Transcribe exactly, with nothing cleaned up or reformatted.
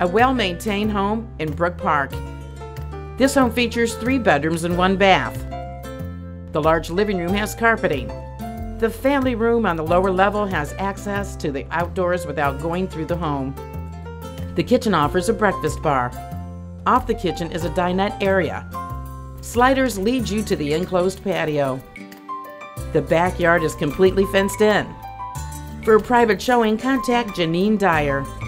a well-maintained home in Brook Park. This home features three bedrooms and one bath. The large living room has carpeting. The family room on the lower level has access to the outdoors without going through the home. The kitchen offers a breakfast bar. Off the kitchen is a dinette area. Sliders lead you to the enclosed patio. The backyard is completely fenced in. For a private showing, contact Jeannine Dyer.